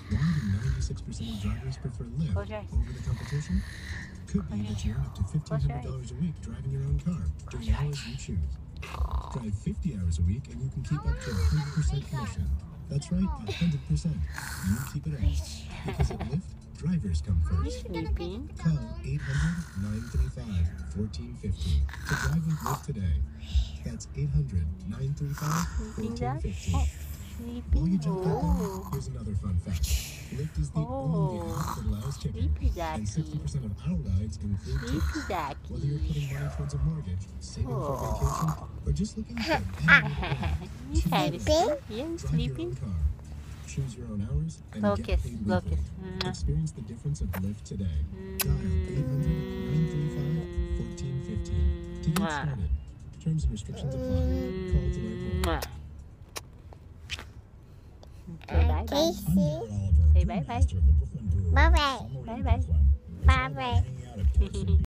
Why do 96% of drivers prefer Lyft over the competition? Could be that you earn up to $1,500 a week driving your own car during hours you choose. Drive 50 hours a week and you can keep up to 100% commission. That's right, 100%. You keep it all. Because at Lyft, drivers come first. Call 800-935-1450 to drive with Lyft today. That's 800-935-1450. While you jump that down, here's another fun fact. Lyft is the only app that allows tipping, and 60% of our rides include tips. Whether you're putting money towards a mortgage, saving for a vacation, or just looking for a better way to go, drive your own car. Choose your own hours and get paid weekly. Experience the difference of Lyft today. Dial 800-935-1450 to get started. Terms and restrictions apply. Call to learn more. Say bye bye. Say bye bye. Bye bye. Bye bye. Bye bye.